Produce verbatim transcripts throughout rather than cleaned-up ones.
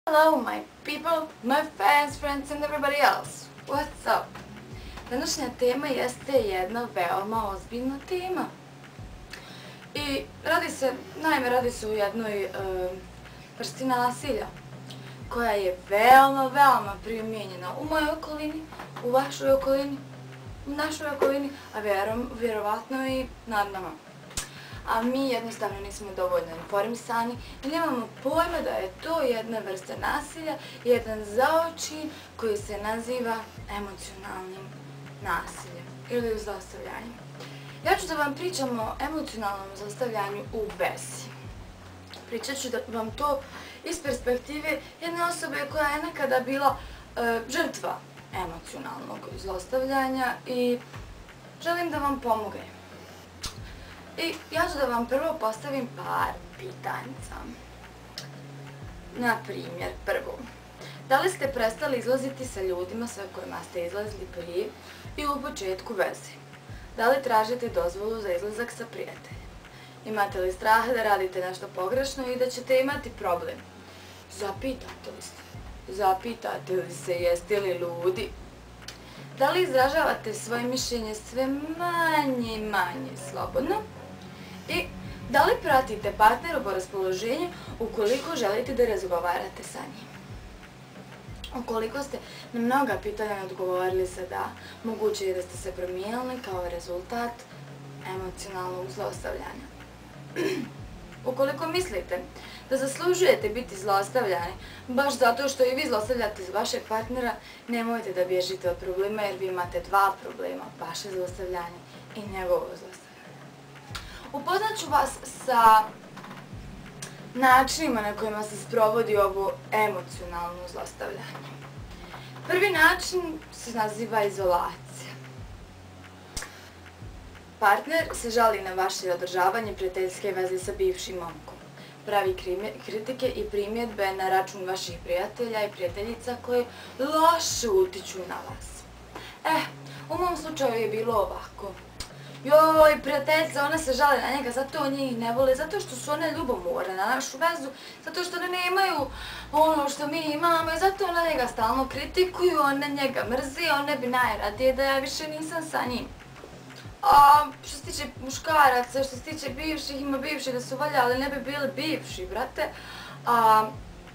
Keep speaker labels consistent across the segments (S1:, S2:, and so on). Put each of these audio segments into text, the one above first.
S1: Hello my people, my fans, friends and everybody else. What's up? Današnja tema jeste jedna veoma ozbiljna tema. I radi se, naime radi se o jednoj e, vrsti nasilja koja je veoma, veoma primijenjena u mojoj okolini, u vašoj okolini, u našoj okolini, a vjerom, vjerovatno i nad nama. A mi jednostavno nismo dovoljno informisani i nemamo pojma da je to jedna vrsta nasilja, jedan zaočin koji se naziva emocionalnim nasiljem ili zlostavljanjem. Ja ću da vam pričam o emocionalnom zlostavljanju u vezi. Pričat ću da vam to iz perspektive jedne osobe koja je nekada bila e, žrtva emocionalnog zlostavljanja i želim da vam pomognem. I ja ću da vam prvo postavim par pitanjica. Na primjer, prvo, da li ste prestali izlaziti sa ljudima sa kojima ste izlazili prije i u početku veze? Da li tražite dozvolu za izlazak sa prijateljem? Imate li straha da radite nešto pogrešno i da ćete imati problem? Zapitate li se? Zapitate li se jeste li ludi? Da li izražavate svoje mišljenje sve manje i manje slobodno? I da li pratite partnera po raspoloženju ukoliko želite da razgovarate sa njim? Ukoliko ste na mnoga pitanja odgovorili sa da, moguće je da ste se promijenili kao rezultat emocionalnog zlostavljanja. Ukoliko mislite da zaslužujete biti zlostavljani baš zato što i vi zlostavljate vašeg partnera, nemojte da bježite od problema jer vi imate dva problema, vaše zlostavljanje i njegovo zlostavljanje. Upoznat ću vas sa načinima na kojima se sprovodi ovo emocionalno zlostavljanje. Prvi način se naziva izolacija. Partner se žali na vaše održavanje prijateljske veze sa bivšim momkom. Pravi kritike i primjedbe na račun vaših prijatelja i prijateljica koje loše utiču na vas. Eh, u mom slučaju je bilo ovako. Joj, prijateljica, ona se žale na njega, zato on njih ne vole, zato što su one ljubomorne na našu vezu, zato što one nemaju ono što mi imamo i zato ona njega stalno kritikuju, one njega mrzi, one bi najradije da ja više nisam sa njim. A što se tiče muškaraca, što se tiče bivših, ima bivših da su valja, ali ne bi bili bivši, brate. A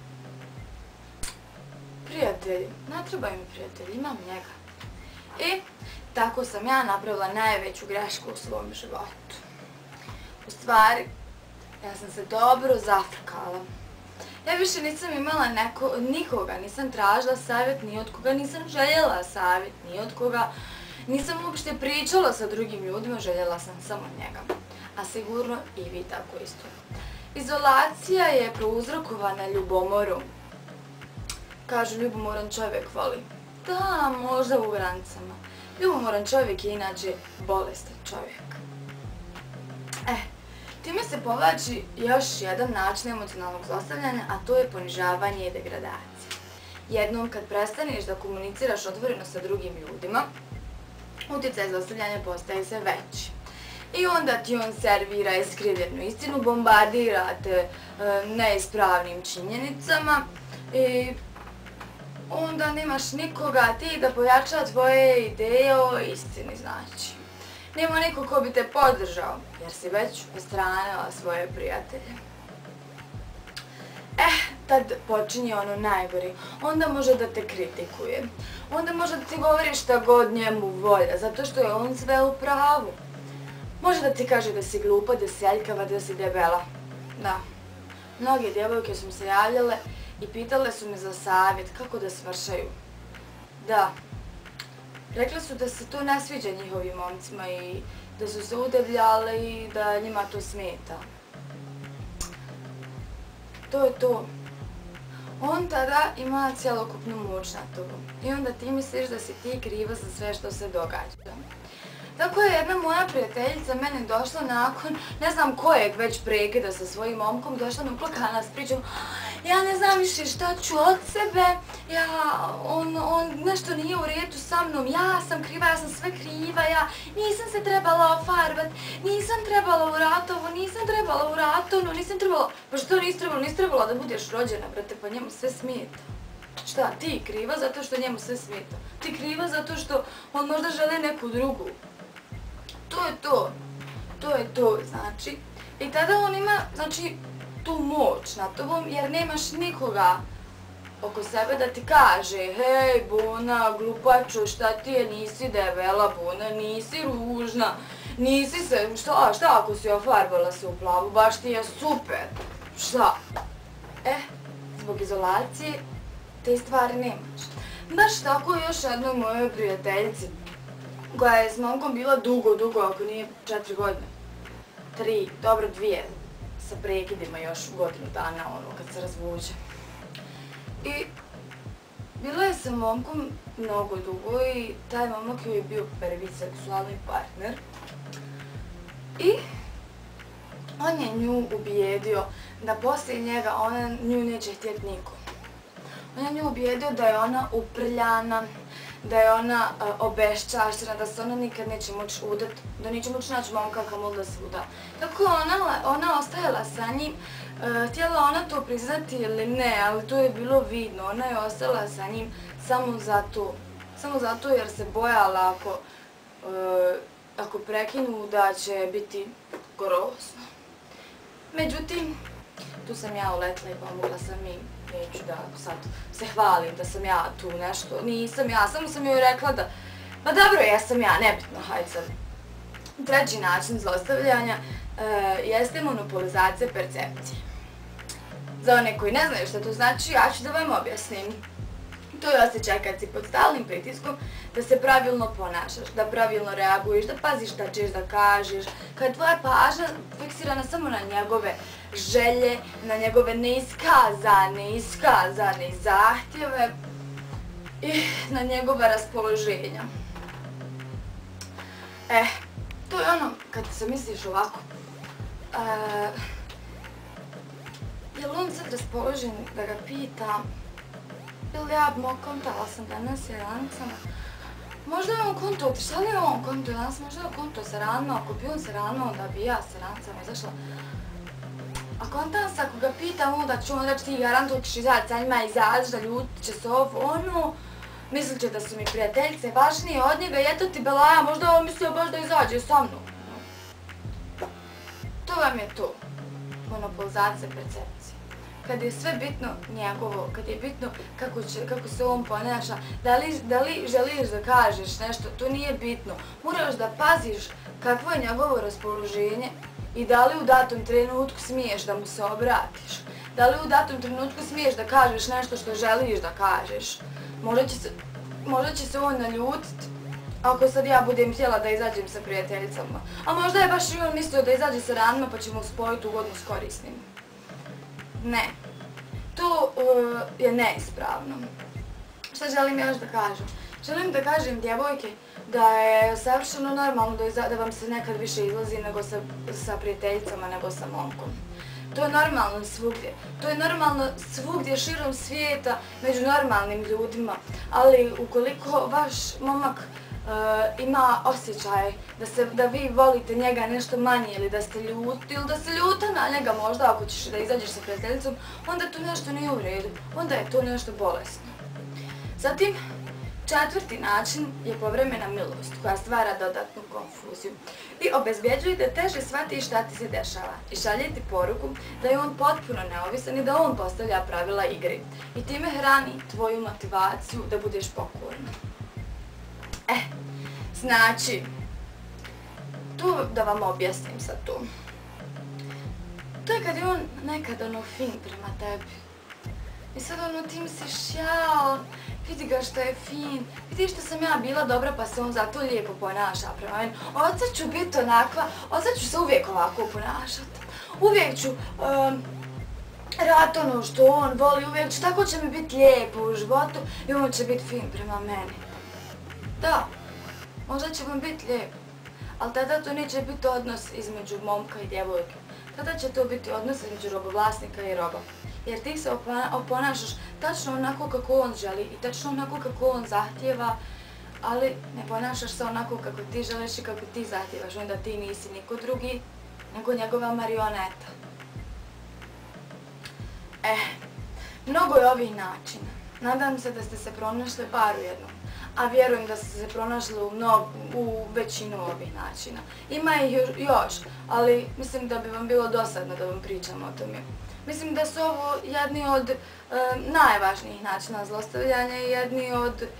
S1: prijatelji, ne treba mi prijatelji, imam njega. I tako sam ja napravila najveću grešku u svom životu. U stvari, ja sam se dobro zafrkala. Ja više nisam imala neko, nikoga, nisam tražila savjet ni od koga, nisam željela savjet ni od koga. Nisam uopšte pričala sa drugim ljudima, željela sam samo njega. A sigurno i vi tako isto. Izolacija je prouzrokovana ljubomorom. Kažu, ljubomoran čovjek voli. Da, možda u granicama. Ljubomoran čovjek je inače bolestan čovjek. Eh, time se povlači još jedan način emocionalnog zlostavljanja, a to je ponižavanje i degradacija. Jednom kad prestaneš da komuniciraš otvoreno sa drugim ljudima, utjecaj zlostavljanja postaje sve veći. I onda ti on servira iskrivljenu istinu, bombardira te e, neispravnim činjenicama i onda nemaš nikoga ti da pojača tvoje ideje o istini, znači. Nema niko ko bi te podržao, jer si već postranila svoje prijatelje. Eh, tad počinje ono najgori. Onda može da te kritikuje. Onda može da ti govori šta god njemu volja, zato što je on sve u pravu. Može da ti kaže da si glupa, da si aljkava, da si debela. Da. Mnoge djevojke su mi se javljale i pitale su me za savjet kako da smršaju. Da. Rekli su da se to ne sviđa njihovim momcima i da su se udebljale i da njima to smeta. To je to. On tada ima cjelokupnu moć nad tobom i onda ti misliš da si ti kriva za sve što se događa. Tako je jedna moja prijateljica meni došla nakon ne znam kojeg već prekida sa svojim momkom, došla nam plakana s pričom, ja ne znam više šta ću od sebe, ja, on, on nešto nije u redu sa mnom, ja sam kriva, ja sam sve kriva, ja nisam se trebala ofarbat, nisam trebala u ratovu, nisam trebala u ratovnu, nisam trebala, pa što nisi trebala, nisi trebala da budeš rođena, brate, pa njemu sve smeta. Šta, ti kriva zato što njemu sve smeta, ti kriva zato što on možda žele neku drugu. To je to, to je to, znači. I tada on ima, znači, tu moć nad tobom jer nemaš nikoga oko sebe da ti kaže hej Buna, glupačo, šta ti je, nisi debela Buna, nisi ružna, nisi se, šta, šta ako si ofarbala se u plavu, baš ti je super, šta? E, zbog izolacije te stvari nemaš. Baš tako još jednoj mojoj prijateljici koja je s momkom bila dugo, dugo, ako nije četiri godine, tri, dobro dvije, sa prekidima još godinu dana, ono, kad se razvuče. I bila je sa momkom mnogo dugo i taj momak joj je bio prvi seksualni partner. I on je nju ubijedio da poslije njega ona nju neće htjeti niko. On je nju ubijedio da je ona uprljana, da je ona uh, obeščašćena, da se ona nikad neće moći udat, da neće moći naći momka kamoli da se uda. Tako ona, ona ostajala sa njim, uh, htjela ona to priznati ili ne, ali to je bilo vidno. Ona je ostala sa njim samo zato, samo zato jer se bojala ako, uh, ako prekinu da će biti grozno. Međutim, tu sam ja uletla i pomogla sam im. Neću da sad se hvalim da sam ja tu nešto, nisam ja, samo sam joj rekla da, pa dobro, jesam ja, nebitno, hajde sad. Treći način zlostavljanja e, jeste monopolizacija percepcije. Za one koji ne znaju što to znači, ja ću da vam objasnim. To je osjećaj kad si pod stalnim pritiskom da se pravilno ponašaš, da pravilno reaguješ, da paziš šta ćeš da kažeš, kad je tvoja pažnja fiksirana samo na njegove želje, na njegove neiskazane, iskazane zahtjeve i na njegova raspoloženja. E, to je ono kad se misliš ovako, e, je li on sad raspoložen da ga pitam, ili ja kontala sam danas sa rancama, možda je on konto, šta li je on konto danas, možda je on konto sa ranama, ako bi on sa ranama, onda bi ja sa rancama izašla. A kontam se, ako ga pitam, onda ću on reći ti garantuj ćeš izaći sa njima, izaći da ljutit će se ovo, ono, mislit će da su mi prijateljice važnije od njega i eto ti belaja, možda on mislio baš da izađe sa mnom. To vam je to, monopolizacija percepcije. Kad je sve bitno njegovo, kad je bitno kako, će, kako se on ponaša, da li, da li želiš da kažeš nešto, to nije bitno. Moraš da paziš kakvo je njegovo raspoloženje i da li u datom trenutku smiješ da mu se obratiš. Da li u datom trenutku smiješ da kažeš nešto što želiš da kažeš. Možda će se, možda će se on naljutit ako sad ja budem htjela da izađem sa prijateljicama. A možda je baš i on mislio da izađe sa ranima pa ćemo spojiti ugodno s korisnim. Ne. To uh, je neispravno. Šta želim još da kažem? Želim da kažem djevojke da je savršeno normalno da, iza, da vam se nekad više izlazi nego sa, sa prijateljicama nego sa momkom. To je normalno svugdje. To je normalno svugdje širom svijeta među normalnim ljudima. Ali ukoliko vaš momak Uh, ima osjećaj da, se, da vi volite njega nešto manje ili da ste ljuti ili da se ljuta na njega možda ako ćeš da izađeš sa prijateljicom, onda to nešto nije u redu, onda je to nešto bolesno. Zatim, četvrti način je povremena milost koja stvara dodatnu konfuziju i obezbjeđuje da teže shvatiš šta ti se dešava i šalje ti poruku da je on potpuno neovisan i da on postavlja pravila igre i time hrani tvoju motivaciju da budeš pokorna. E, znači, tu da vam objasnim sad to. To je kad je on nekad ono fin prema tebi. I sad ono ti misliš, jao, vidi ga što je fin, vidi što sam ja bila dobra pa se on zato lijepo ponaša prema meni. Od sad ću biti onakva, od sad ću se uvijek ovako ponašat. Uvijek ću um, rad ono što on voli, uvijek ću, tako će mi biti lijepo u životu i on će biti fin prema meni. Da, možda će vam biti lijepo, ali tada to neće biti odnos između momka i djevojke. Tada će to biti odnos između robovlasnika i roba. jer ti se oponašaš tačno onako kako on želi i tačno onako kako on zahtjeva, ali ne ponašaš se onako kako ti želiš i kako ti zahtjevaš, onda ti nisi niko drugi nego njegova marioneta. Eh, mnogo je ovih načina. Nadam se da ste se pronašli bar u jednom, a vjerujem da ste se pronašli u, mnogo, u većinu ovih načina. Ima ih još, ali mislim da bi vam bilo dosadno da vam pričam o tome. Mislim da su ovo jedni od e, najvažnijih načina zlostavljanja i jedni od e,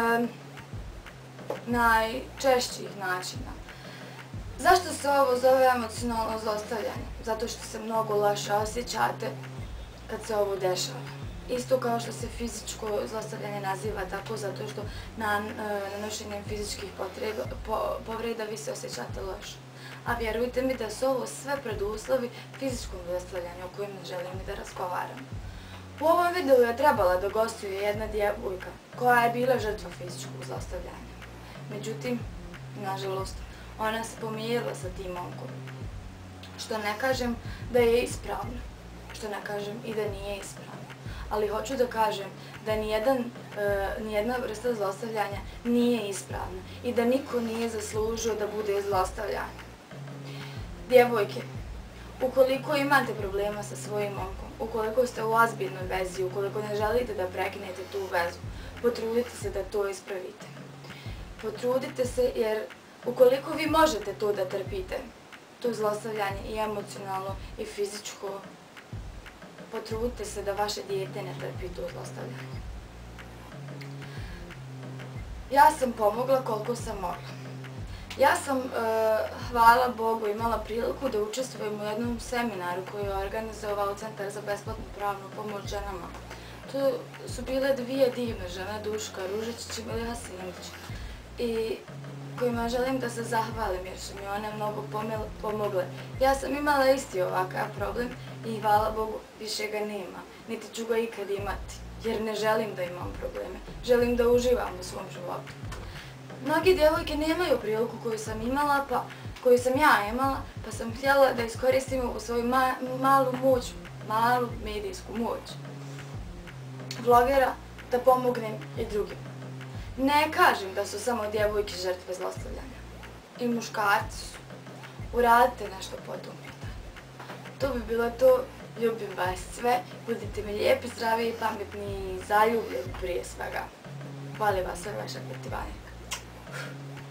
S1: najčešćih načina. Zašto se ovo zove emocionalno zlostavljanje? Zato što se mnogo loše osjećate kad se ovo dešava. Isto kao što se fizičko zlostavljanje naziva tako, zato što na nanošenjem fizičkih potreba, po, povreda vi se osjećate loše. A vjerujte mi da su ovo sve preduslovi fizičkom zlostavljanju o kojem ne želim ni da razgovaram. U ovom videu je trebala da gostuje jedna djevojka koja je bila žrtva fizičkog zlostavljanja. Međutim, nažalost, ona se pomirila sa tim momkom. Što ne kažem da je ispravno, što ne kažem i da nije ispravno. Ali hoću da kažem da nijedan, e, nijedna vrsta zlostavljanja nije ispravna i da niko nije zaslužio da bude zlostavljan. Djevojke, ukoliko imate problema sa svojim momkom, ukoliko ste u ozbiljnoj vezi, ukoliko ne želite da prekinete tu vezu, potrudite se da to ispravite. Potrudite se jer ukoliko vi možete to da trpite, to zlostavljanje i emocionalno i fizičko, potrudite se da vaše dijete ne trpi to zlostavljanje. Ja sam pomogla koliko sam mogla. Ja sam, e, hvala Bogu, imala priliku da učestvujem u jednom seminaru koji je organizovao Centar za besplatnu pravnu pomoć ženama. To su bile dvije divne žene, Duška Ružičić i Milija Sindić, i kojima želim da se zahvalim jer su mi one mnogo pomogle. Ja sam imala isti ovakav problem i hvala Bogu više ga nema, niti ću ga ikad imati, jer ne želim da imam probleme, želim da uživam u svom životu. Mnogi djevojke nemaju priliku koju sam imala, pa, koju sam ja imala, pa sam htjela da iskoristim u svoju ma, malu moć, malu medijsku moć vlogera da pomognem i drugim. Ne kažem da su samo djevojke žrtve zlostavljanja. I muškarci su. Uradite nešto po tom pitanju. To bi bilo to. Ljubim vas sve. Budite mi lijepi, zdravi i pametni i zaljubljeni prije svega. Hvala vas sve, vaša Petivanika.